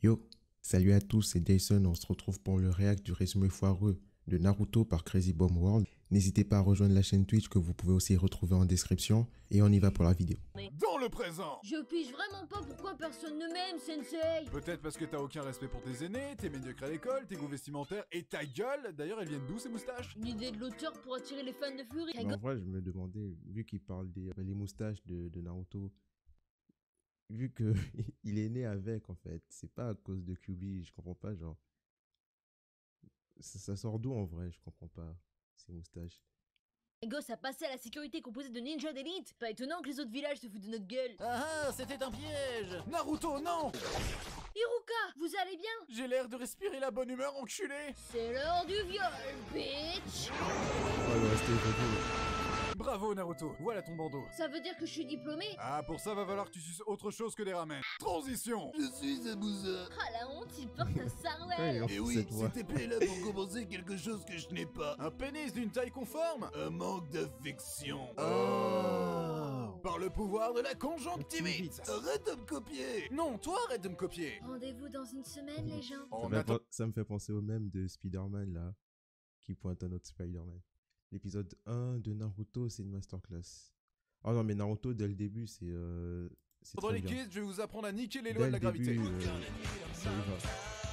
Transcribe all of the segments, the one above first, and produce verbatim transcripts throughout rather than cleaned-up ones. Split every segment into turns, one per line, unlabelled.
Yo, salut à tous, c'est Jason, on se retrouve pour le react du résumé foireux de Naruto par Crazy Bomb World. N'hésitez pas à rejoindre la chaîne Twitch que vous pouvez aussi retrouver en description et on y va pour la vidéo.
Dans le présent.
Je pige vraiment pas pourquoi personne ne m'aime, Sensei.
Peut-être parce que t'as aucun respect pour tes aînés, t'es médiocre à l'école, tes goûts vestimentaires et ta gueule. D'ailleurs, elles viennent d'où ces moustaches?
Une idée de l'auteur pour attirer les fans de Fury.
Mais en vrai, je me demandais, vu qu'il parle des les moustaches de, de Naruto, vu que il est né avec en fait, c'est pas à cause de Kyuubi, je comprends pas, genre. Ça, ça sort d'où en vrai, je comprends pas, ces moustaches.
Les gosses a passé à la sécurité composée de ninjas d'élite. Pas étonnant que les autres villages se foutent de notre gueule.
Ah ah, c'était un piège!
Naruto, non!
Iruka, vous allez bien?
J'ai l'air de respirer la bonne humeur, enculé!
C'est l'heure du viol, bitch.
Oh, le reste est joli.
Bravo, Naruto, voilà ton bandeau.
Ça veut dire que je suis diplômé?
Ah, pour ça, va falloir que tu suces autre chose que des ramen. Transition!
Je suis Zabuza!
Ah la honte, il porte un
Ouais,
sarouel.
il
Et
en
oui,
cette voix.
cette épée est là pour compenser quelque chose que je n'ai pas.
Un pénis d'une taille conforme?
Un manque d'affection.
Oh! Par le pouvoir de la conjonctivite!
Arrête de me copier!
Non, toi arrête de me copier!
Rendez-vous dans une semaine, les gens.
Ça
On
me, fait,
attend...
pen- ça me fait penser au même de Spider-Man là, qui pointe un autre Spider-Man. L'épisode un de Naruto, c'est une masterclass. Oh non, mais Naruto, dès le début, c'est euh, c'est
Pendant
très
les
bien.
kids, je vais vous apprendre à niquer les
Dès
lois de
le
la gravité.
début, euh, ça y va.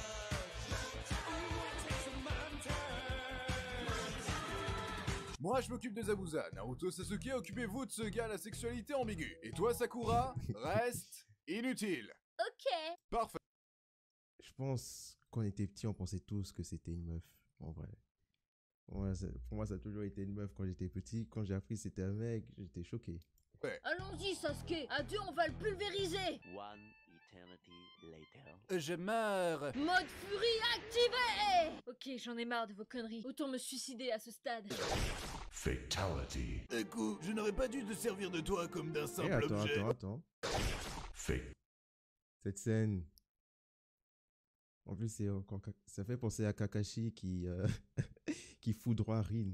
Moi, je m'occupe de Zabuza. Naruto Sasuke, occupez-vous de ce gars à la sexualité ambiguë. Et toi, Sakura, reste inutile.
Ok.
Parfait.
Je pense qu'on était petits, on pensait tous que c'était une meuf, en vrai. Pour moi, ça, pour moi, ça a toujours été une meuf quand j'étais petit. Quand j'ai appris que c'était un mec, j'étais choqué.
Allons-y, Sasuke. À deux, on va le pulvériser.
One eternity later.
Je meurs.
Mode Fury activé. Ok, j'en ai marre de vos conneries. Autant me suicider à ce stade.
Fatality.
Écoute, je n'aurais pas dû te servir de toi comme d'un
Eh,
simple
attends,
objet.
attends, attends.
Fate.
Cette scène. En plus, c'est encore Ka- ça fait penser à Kakashi qui, euh, qui foudroie Rin.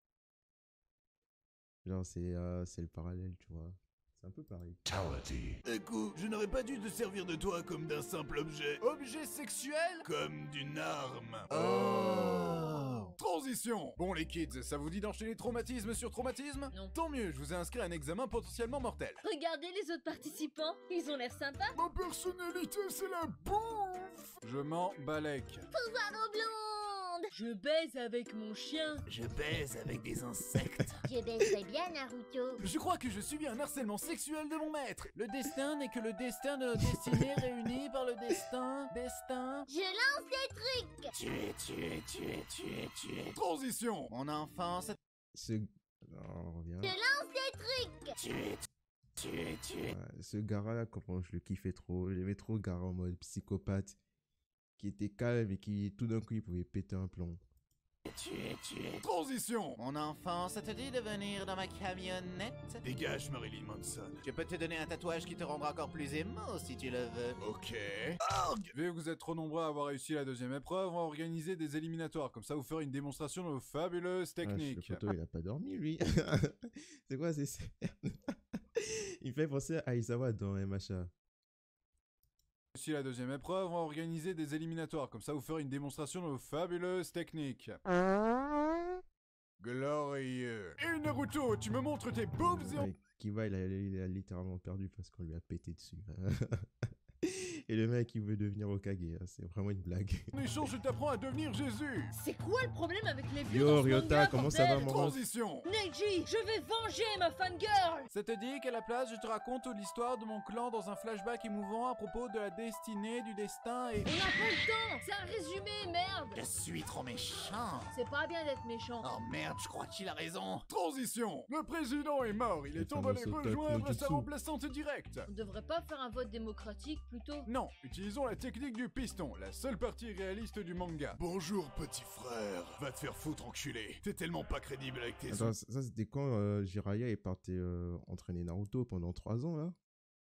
Genre, c'est euh, c'est le parallèle, tu vois. C'est un peu pareil.
Fatality.
Écoute, je n'aurais pas dû te servir de toi comme d'un simple objet.
Objet sexuel?
Comme d'une arme.
Oh. Transition. Bon les kids, ça vous dit d'enchaîner traumatisme sur traumatisme?
Non.
Tant mieux, je vous ai inscrit à un examen potentiellement mortel.
Regardez les autres participants. Ils ont l'air sympas.
Ma personnalité, c'est la bouffe. Je m'en balèque.
Pouvoir aux blondes. Je baise avec mon chien.
Je baise avec des insectes.
Je baiserais bien Naruto.
Je crois que je subis un harcèlement sexuel de mon maître. Le destin n'est que le destin de nos destinées réunies par le destin, destin...
Je lance des trucs.
Tu es, tu es, tu es, tu es, tu es.
Transition.
Mon enfance,
Ce... Non, on revient.
Je lance des trucs.
tu es, tu es, tu es.
Ouais, ce Gaara là, comment je le kiffais trop. J'aimais trop Gaara en mode psychopathe. Qui était calme et qui tout d'un coup il pouvait péter un plomb.
Tu es, tu es.
Transition.
Mon enfant, ça te dit de venir dans ma camionnette?
Dégage Marilyn Manson.
Je peux te donner un tatouage qui te rendra encore plus émo si tu le veux.
Ok. Arg. Vu que vous êtes trop nombreux à avoir réussi la deuxième épreuve, on va organiser des éliminatoires. Comme ça, vous ferez une démonstration de vos fabuleuses
Ah, le
techniques.
poteau il a pas dormi lui. C'est quoi ces scènes? Il fait penser à Aizawa dans M H A.
Réussi la deuxième épreuve, on va organiser des éliminatoires. Comme ça, vous ferez une démonstration de vos fabuleuses techniques. Glorieux. Et Naruto, tu me montres tes boobs et on...
Ouais, Kiba il a, il a littéralement perdu parce qu'on lui a pété dessus. Et le mec il veut devenir Hokage, hein, c'est vraiment une blague.
En échange, je t'apprends à devenir Jésus.
C'est quoi le problème avec les vieux
Yo
dans ce
Ryota,
manga,
comment ça va
bordel?
mon ref?
Transition.
Neji, je vais venger ma fangirl.
Ça te dit qu'à la place, je te raconte l'histoire de mon clan dans un flashback émouvant à propos de la destinée, du destin et...
On n'a pas le temps. C'est un résumé, merde.
Je suis trop méchant.
C'est pas bien d'être méchant.
Oh merde, je crois qu'il a raison.
Transition. Le président est mort, il est
Le
temps d'aller
fameux Sotoku
rejoindre sa
Jutsu.
remplaçante directe.
On devrait pas faire un vote démocratique plutôt?
Non, utilisons la technique du piston, la seule partie réaliste du manga.
Bonjour petit frère. Va te faire foutre enculé. T'es tellement pas crédible avec tes
Attends, ça ça, c'était quand euh, Jiraiya est parti euh, entraîner Naruto pendant trois ans là.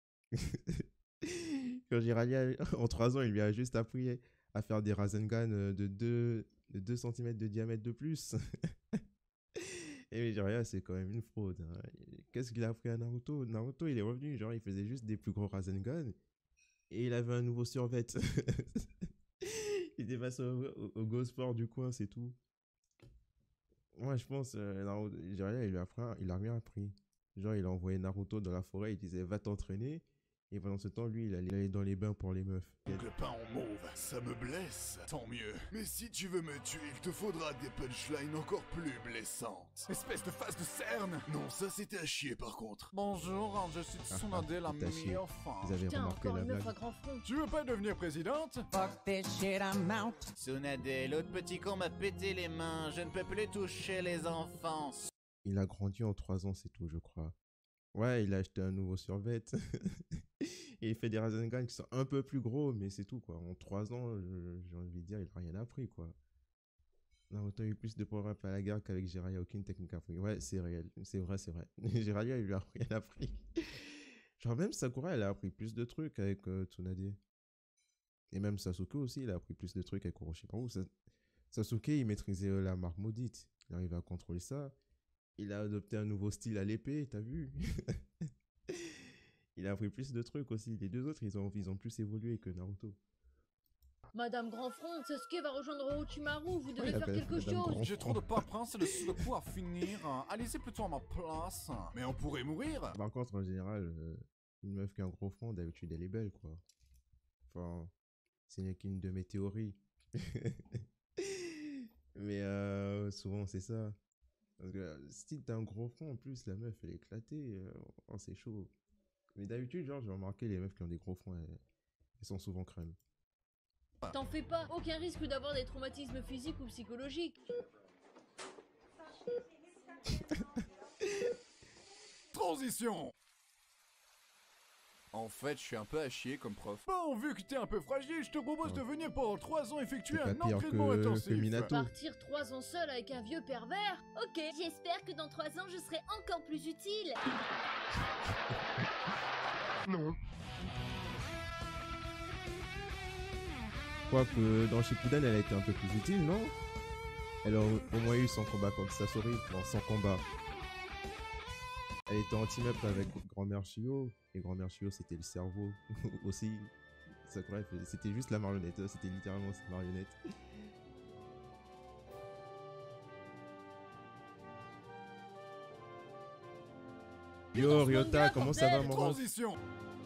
Quand Jiraiya, en trois ans, il lui a juste appris à faire des Rasengan euh, de deux de deux centimètres de diamètre de plus. Et Jiraiya, c'est quand même une fraude, hein. Qu'est-ce qu'il a appris à Naruto? Naruto, il est revenu, genre, il faisait juste des plus gros Rasengan. Et il avait un nouveau survêt. Il était passé au, au, au Go Sport du coin, c'est tout. Moi, je pense, euh, Naruto, Jiraiya, il lui a appris, il a rien appris. Genre, il a envoyé Naruto dans la forêt, il disait va t'entraîner. Et pendant ce temps, lui, il allait dans les bains pour les meufs.
Donc le pain en mauve, ça me blesse, tant mieux. Mais si tu veux me tuer, il te faudra des punchlines encore plus blessantes. Espèce de face de cerne. Non, ça c'était à chier par contre.
Bonjour, je suis Tsunade, la
c'est à chier.
meilleure femme.
Vous avez
Putain,
remarqué
encore
la
une meuf
blague?
à grand front.
Tu veux pas devenir présidente?
Fuck this shit, I'm out.
Tsunade, l'autre petit con m'a pété les mains. Je ne peux plus toucher les enfants.
Il a grandi en trois ans, c'est tout, je crois. Ouais, il a acheté un nouveau survêt. Et il fait des Rasengan qui sont un peu plus gros, mais c'est tout, quoi. En trois ans, je- j'ai envie de dire, il a rien appris, quoi. Naruto a eu plus de power-up à la guerre qu'avec Jiraiya, aucune technique appris. Ouais, c'est réel. C'est vrai, c'est vrai. Jiraiya, il lui a rien appris. Genre, même Sakura, elle a appris plus de trucs avec euh, Tsunade. Et même Sasuke aussi, il a appris plus de trucs avec Orochimaru. Sa- Sasuke, il maîtrisait euh, la marque maudite. Il arrivait à contrôler ça. Il a adopté un nouveau style à l'épée, t'as vu? Il a appris plus de trucs aussi. Les deux autres, ils ont, ils ont plus évolué que Naruto.
Madame Grand Front, Sasuke va rejoindre Orochimaru, vous devez
il
faire
appelle
quelque
Madame
chose.
Grand
J'ai trop de paperasses et de sous de quoi à finir. Allez-y plutôt à ma place.
Mais on pourrait mourir.
Par contre, en général, euh, une meuf qui a un gros front, d'habitude, elle est belle, quoi. Enfin, c'est n'est qu'une de mes théories. Mais euh, souvent, c'est ça. Parce que euh, si t'as un gros front, en plus, la meuf, elle est éclatée. euh, oh, c'est chaud. Mais d'habitude, genre, j'ai remarqué, les meufs qui ont des gros fronts, elles, elles sont souvent crème.
T'en fais pas, aucun risque d'avoir des traumatismes physiques ou psychologiques.
Transition. En fait, je suis un peu à chier comme prof. Bon, vu que t'es un peu fragile, je te propose de venir pendant trois ans effectuer
C'est
un
pas pire
entraînement
que- que
intensif.
Minato.
Partir trois ans seul avec un vieux pervers? Ok, j'espère que dans trois ans je serai encore plus utile.
Quoique dans Shippuden, elle a été un peu plus utile, non? Elle a au au moins eu son combat contre Sasori. Non, son combat. Elle était en team-up avec Grand-mère Shio. Et Grand-mère Shio, c'était le cerveau aussi. Sakura, elle faisait- c'était juste la marionnette. hein, C'était littéralement cette marionnette. Yo, Ryota, comment ça va, mon ref?
Transition.